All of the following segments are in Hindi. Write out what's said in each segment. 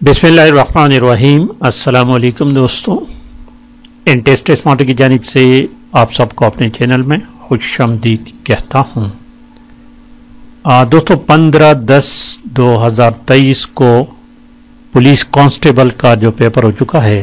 बिस्मिल्लाहिर्रहमानिर्रहीम। अस्सलाम वालेकुम दोस्तों, इंटेस्ट स्मार्ट की जानिब से आप सबको अपने चैनल में खुशामदीद कहता हूँ। दोस्तों 15/10/2023 को पुलिस कांस्टेबल का जो पेपर हो चुका है,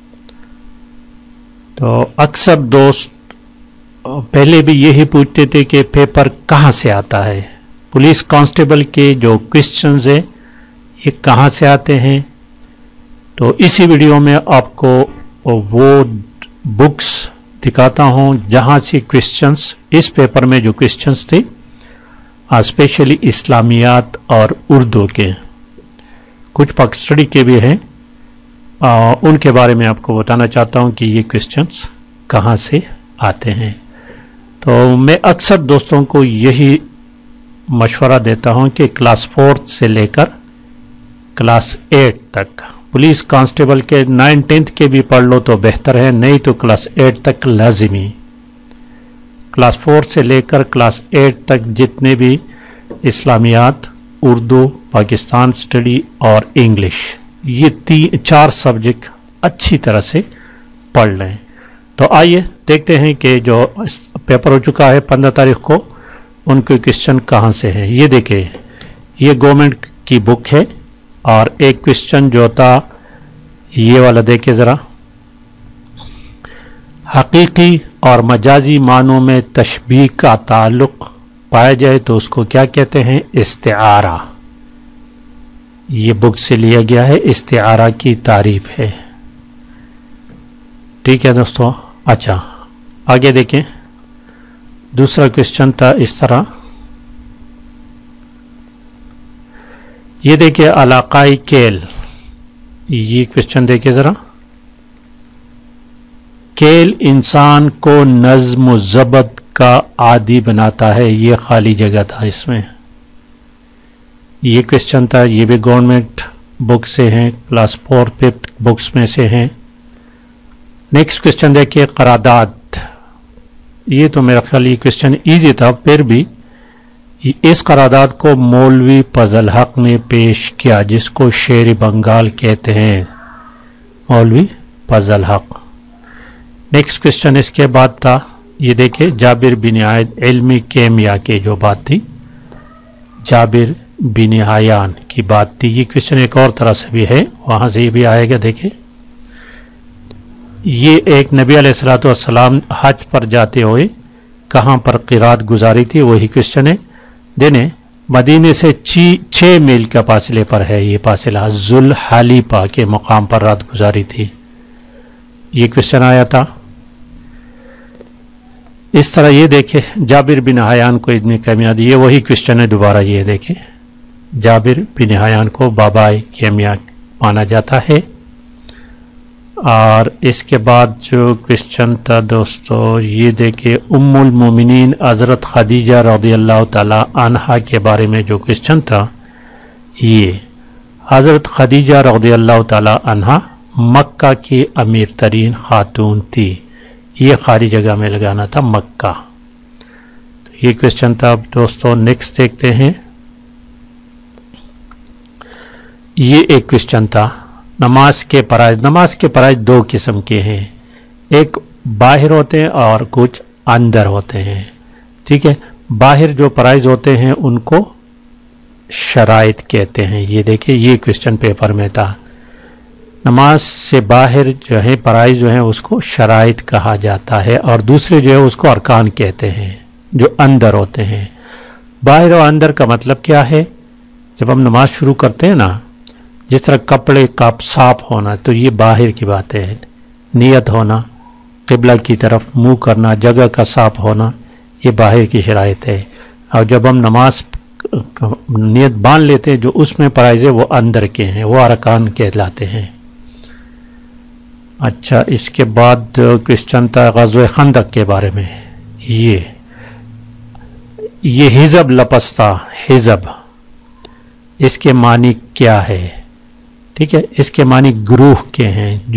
तो अक्सर दोस्त पहले भी यही पूछते थे कि पेपर कहाँ से आता है, पुलिस कांस्टेबल के जो क्वेश्चंस है ये कहाँ से आते हैं। तो इसी वीडियो में आपको वो बुक्स दिखाता हूँ जहाँ से क्वेश्चंस, इस पेपर में जो क्वेश्चंस थे स्पेशली इस्लामियात और उर्दू के, कुछ पक स्टडी के भी हैं, उनके बारे में आपको बताना चाहता हूँ कि ये क्वेश्चंस कहाँ से आते हैं। तो मैं अक्सर दोस्तों को यही मशवरा देता हूँ कि क्लास 4 से लेकर क्लास 8 तक पुलिस कांस्टेबल के 9-10 के भी पढ़ लो तो बेहतर है, नहीं तो क्लास 8 तक लाजिमी। क्लास 4 से लेकर क्लास 8 तक जितने भी इस्लामियात, उर्दू, पाकिस्तान स्टडी और इंग्लिश, ये 3-4 सब्जेक्ट अच्छी तरह से पढ़ लें। तो आइए देखते हैं कि जो पेपर हो चुका है 15 तारीख को, उनके क्वेश्चन कहाँ से हैं। ये देखिए, ये गवर्नमेंट की बुक है और एक क्वेश्चन जो था ये वाला देखिए ज़रा, हकीकी और मजाजी मानों में तशबीह का ताल्लुक़ पाया जाए तो उसको क्या कहते हैं, इस्तिआरा। ये बुक से लिया गया है, इस्तिआरा की तारीफ है। ठीक है दोस्तों। अच्छा आगे देखें, दूसरा क्वेश्चन था इस तरह, ये देखिए अलाकाई केल, ये क्वेश्चन देखिए ज़रा, केल इंसान को नज़्म ज़ब्त का आदी बनाता है, ये खाली जगह था इसमें, ये क्वेश्चन था। ये भी गवर्नमेंट बुक से हैं, क्लास 4-5 बुक्स में से हैं। नेक्स्ट क्वेश्चन देखिए करारदाद, ये तो मेरा ख्याल ये क्वेश्चन ईजी था, फिर भी इस करारदाद को मौलवी फजल हक ने पेश किया जिसको शेर बंगाल कहते हैं, मौलवी फजल हक। नेक्स्ट क्वेश्चन इसके बाद था, ये देखिए जाबिर बिन आयद इल्मी केमिया की जो बात थी, जाबिर बिन हयान की बात थी। ये क्वेश्चन एक और तरह से भी है, वहाँ से भी आएगा। देखिए ये एक नबी अलैहिस्सलातु वस्सलाम हज पर जाते हुए कहाँ पर क़िरात गुजारी थी, वही क्वेश्चन है। देने मदीने से 6 मील का फासले पर है ये फासला, जुल हालीपा के मकाम पर रात गुजारी थी, ये क्वेश्चन आया था। इस तरह ये देखे जाबिर बिन हयान को इब्न केमिया दी, ये वही क्वेश्चन है दोबारा। ये देखे जाबिर बिन हयान को बाबाए केमिया माना जाता है। और इसके बाद जो क्वेश्चन था दोस्तों, ये देखिए उम्मुल मोमिनीन हज़रत खदीजा रज़ियल्लाहु ताला अन्हा के बारे में जो क्वेश्चन था, ये हज़रत खदीजा रज़ियल्लाहु ताला अन्हा मक्का की अमीर तरीन खातून थी, ये खाली जगह में लगाना था मक्का। तो ये क्वेश्चन था। अब दोस्तों नेक्स्ट देखते हैं, ये एक क्वेश्चन था नमाज के फ़राइज़। नमाज के फ़राइज़ 2 किस्म के हैं, एक बाहर होते हैं और कुछ अंदर होते हैं। ठीक है, बाहर जो फ़राइज़ होते हैं उनको शराइत कहते हैं। ये देखिए ये क्वेश्चन पेपर में था, नमाज से बाहर जो है फ़राइज़ जो है उसको शराइत कहा जाता है, और दूसरे जो है उसको अरकान कहते हैं जो अंदर होते हैं। बाहर और अंदर का मतलब क्या है, जब हम नमाज शुरू करते हैं ना, जिस तरह कपड़े का साफ होना, तो ये बाहर की बात है। नियत होना, क़िबला की तरफ मुंह करना, जगह का साफ होना, ये बाहर की शराइत है। और जब हम नमाज नियत बांध लेते हैं, जो उसमें फ़राइज़ है वो अंदर के हैं, वो अरकान कहलाते हैं। अच्छा इसके बाद क्वेश्चन था ग़ज़वे खंदक के बारे में, ये हिज़ब लफ्ज़ था, हिज़ब इसके मानी क्या है। ठीक है, इसके मानी ग्रूह के हैं,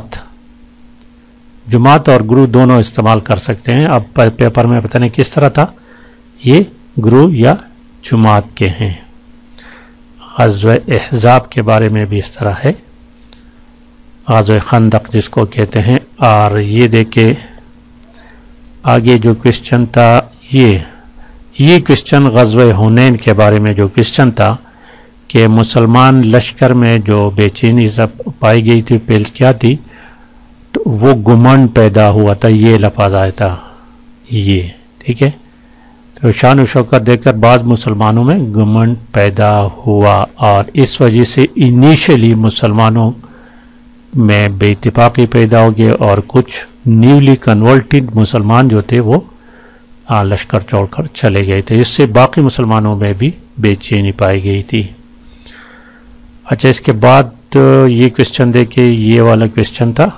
जुमात और ग्रूह दोनों इस्तेमाल कर सकते हैं। अब पेपर में पता नहीं किस तरह था, ये ग्रूह या जुमात के हैं। ग़ज़वा अहज़ाब के बारे में भी इस तरह है, ग़ज़वा खंदक जिसको कहते हैं। और ये देखे आगे जो क्वेश्चन था, ये क्वेश्चन ग़ज़वा हुनैन के बारे में जो क्वेश्चन था कि मुसलमान लश्कर में जो बेचैनी सब पाई गई थी, पहले क्या थी, तो वो गुमंड पैदा हुआ था, ये लफ्ज़ आया था ये, ठीक है। तो शान व शौकत देखकर बाद मुसलमानों में गुमंड पैदा हुआ और इस वजह से इनिशियली मुसलमानों में बेइत्तेफाकी पैदा हो गई और कुछ न्यूली कन्वर्टेड मुसलमान जो थे वो लश्कर छोड़कर चले गए थे। इससे बाकी मुसलमानों में भी बेचैनी पाई गई थी। अच्छा, इसके बाद ये क्वेश्चन देखे, ये वाला क्वेश्चन था,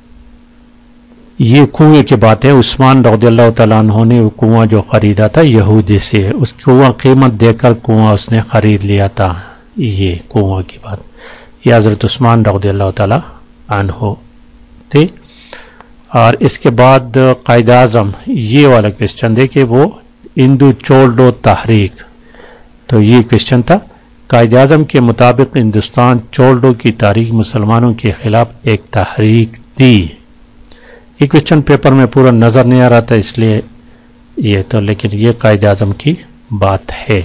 ये कुएं की बात है। उस्मान रज़ियल्लाहु तआला अन्हु ने वो कुआं जो ख़रीदा था यहूदी से, उस कुआं कीमत देकर कुआं उसने ख़रीद लिया था। ये कुआं की बात, ये हज़रत उस्मान रज़ियल्लाहु तआला अन्हु थे। और इसके बाद कायद आज़म, ये वाला क्वेश्चन देखे, वो हिंदू चोल्डो तहरीक, तो ये क्वेश्चन था। कायद आज़म के मुताबिक हिंदुस्तान चोल्डो की तारीख मुसलमानों के ख़िलाफ़ एक तहरीक थी। ये क्वेश्चन पेपर में पूरा नज़र नहीं आ रहा था इसलिए ये तो, लेकिन ये कायद आज़म की बात है।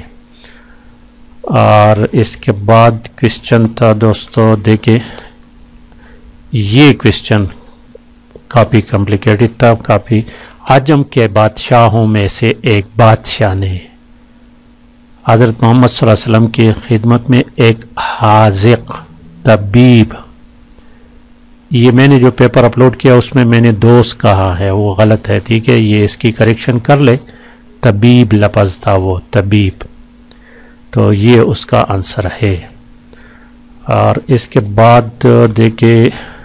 और इसके बाद क्वेश्चन था दोस्तों, देखे ये क्वेश्चन काफ़ी कॉम्प्लिकेटेड था, काफ़ी। आजम के बादशाहों में से एक बादशाह ने हज़रत मोहम्मद सल्लल्लाहु अलैहि वसल्लम की खिदमत में एक हाज़िक़ तबीब, ये मैंने जो पेपर अपलोड किया उसमें मैंने दोस्त कहा है, वो गलत है, ठीक है, ये इसकी करेक्शन कर ले। तबीब लफ्ज़ था वो, तबीब, तो ये उसका आंसर है। और इसके बाद देखे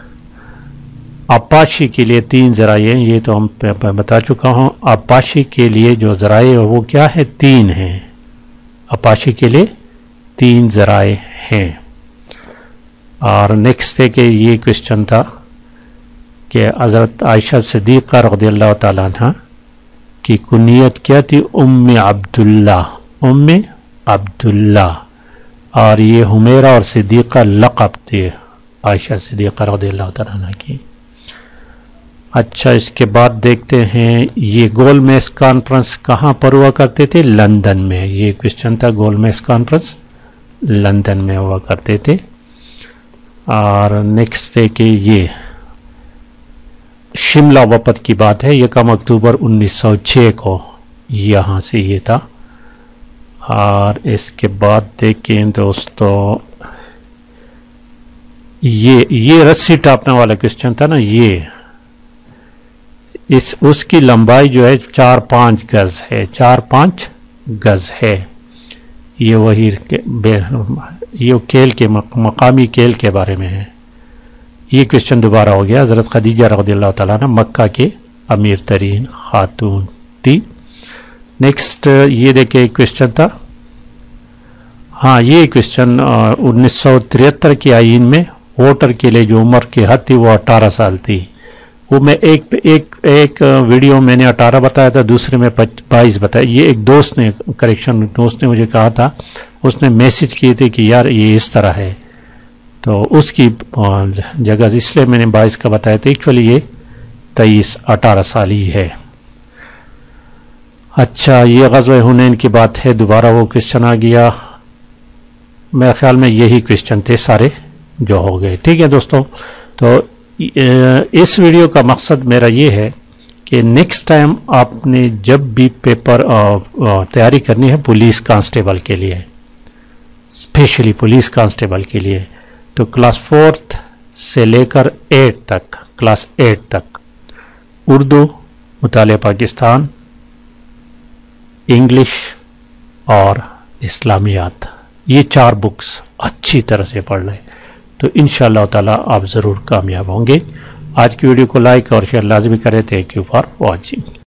अपाशी के लिए 3 ज़राए, ये तो हम बता चुका हूँ। अपाशी के लिए जो ज़राए वो क्या है, 3 हैं। अपाशी के लिए 3 ज़राए हैं। और नेक्स्ट है कि ये क्वेश्चन था कि हज़रत आयशा सिद्दीक़ा रज़ियल्लाहु ताला अन्हा की कुनियत क्या थी, उम्मे अब्दुल्ला, उम्मे अब्दुल्ला। और ये हुमैरा और सिद्दीक़ा लक़ब थे आयशा सिद्दीक़ा रज़ियल्लाहु ताला अन्हा की। अच्छा, इसके बाद देखते हैं ये गोलमेज कॉन्फ्रेंस कहाँ पर हुआ करते थे, लंदन में। ये क्वेश्चन था, गोलमेज कॉन्फ्रेंस लंदन में हुआ करते थे। और नेक्स्ट है कि ये शिमला वफ़द की बात है, ये कम अक्टूबर 1906 को यहाँ से ये था। और इसके बाद देखें दोस्तों, ये रस्सी टापने वाला क्वेश्चन था ना, ये उसकी लंबाई जो है 4-5 गज़ है, 4-5 गज़ है। ये वही ये खेल के मकामी खेल के बारे में है। ये क्वेश्चन दोबारा हो गया। हज़रत खदीजा रज़ियल्लाहु ताला अन्हा मक्का के अमीर तरीन खातून थी। नेक्स्ट ये देखिए क्वेश्चन था, हाँ ये क्वेश्चन 1973 के आईन में वोटर के लिए जो उम्र की हद थी वो 18 साल थी। वो मैं एक वीडियो मैंने 18 बताया था, दूसरे में 22 बताया। ये एक दोस्त ने दोस्त ने मुझे कहा था, उसने मैसेज किए थे कि यार ये इस तरह है, तो उसकी जगह इसलिए मैंने 22 का बताया था। एक्चुअली ये 18 साल ही है। अच्छा, ये ग़ज़वा हुनैन की बात है, दोबारा वो क्वेश्चन आ गया। मेरे ख्याल में यही क्वेश्चन थे सारे जो हो गए। ठीक है दोस्तों, तो इस वीडियो का मकसद मेरा ये है कि नेक्स्ट टाइम आपने जब भी पेपर तैयारी करनी है पुलिस कांस्टेबल के लिए, स्पेशली पुलिस कांस्टेबल के लिए, तो क्लास 4th से लेकर 8 तक, क्लास 8 तक उर्दू, मुताले पाकिस्तान, इंग्लिश और इस्लामियात, ये 4 बुक्स अच्छी तरह से पढ़ लें तो इंशाअल्लाह ताला आप ज़रूर कामयाब होंगे। आज की वीडियो को लाइक और शेयर लाजमी करें। Thank you for watching.